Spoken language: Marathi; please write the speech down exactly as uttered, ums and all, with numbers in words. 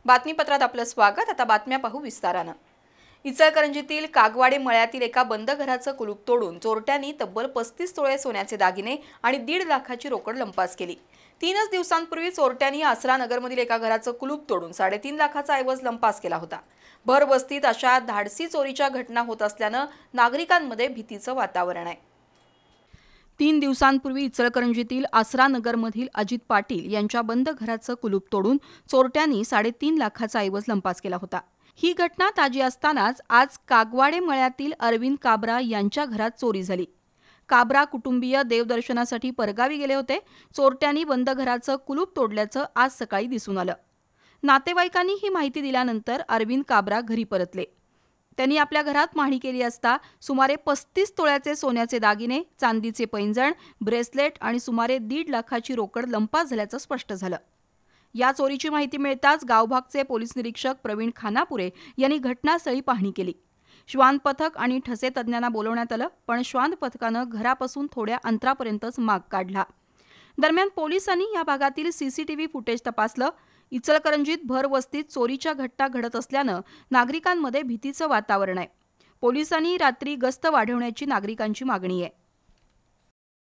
बातमीपत्रात आपलं स्वागत। आता बातम्या पाहू विस्तारानं। इचलकरंजीतील कागवाडे मळ्यातील एका बंद घराचं कुलूप तोडून चोरट्यांनी तब्बल पस्तीस तोळे सोन्याचे दागिने आणि दीड लाखाची रोकड लंपास केली। तीनच दिवसांपूर्वी चोरट्यांनी आसरा नगरमधील एका घराचं कुलूप तोडून साडेतीन लाखाचा ऐवज लंपास केला होता। भर वस्तीत अशा धाडसी चोरीच्या घटना होत असल्यानं नागरिकांमध्ये भीतीचं वातावरण आहे। तीन दिवसांपूर्वी इचलकरंजीतील आसरा नगरमधील अजित पाटील यांच्या बंद घराचं कुलूप तोडून चोरट्यांनी साडेतीन लाखाचा ऐवज लंपास केला होता। ही घटना ताजी असतानाच आज कागवाडे मळ्यातील अरविंद काबरा यांच्या घरात चोरी झाली। काबरा कुटुंबीय देवदर्शनासाठी परगावी गेले होते। चोरट्यांनी बंद घराचं कुलूप तोडल्याचं आज सकाळी दिसून आलं। नातेवाईकांनी ही माहिती दिल्यानंतर अरविंद काबरा घरी परतले। त्यांनी आपल्या घरात पाहणी केली असता सुमारे पस्तीस तोळ्याचे सोन्याचे दागिने, चांदीचे पैंजण, ब्रेसलेट आणि सुमारे दीड लाखाची रोकड लंपास झाल्याचं स्पष्ट झालं। या चोरीची माहिती मिळताच गावभागचे पोलीस निरीक्षक प्रवीण खानापुरे यांनी घटनास्थळी पाहणी केली। श्वान पथक आणि ठसे तज्ञांना बोलवण्यात आलं, पण श्वान पथकानं घरापासून थोड्या अंतरापर्यंतच माग काढला। दरम्यान पोलिसांनी या भागातील सीसीटीव्ही फुटेज तपासलं। इचलकरंजीत भर वस्तीत चोरीच्या घटना घडत असल्यानं नागरिकांमध्ये भीतीचं वातावरण आहे। पोलिसांनी रात्री गस्त वाढवण्याची नागरिकांची मागणी आहे।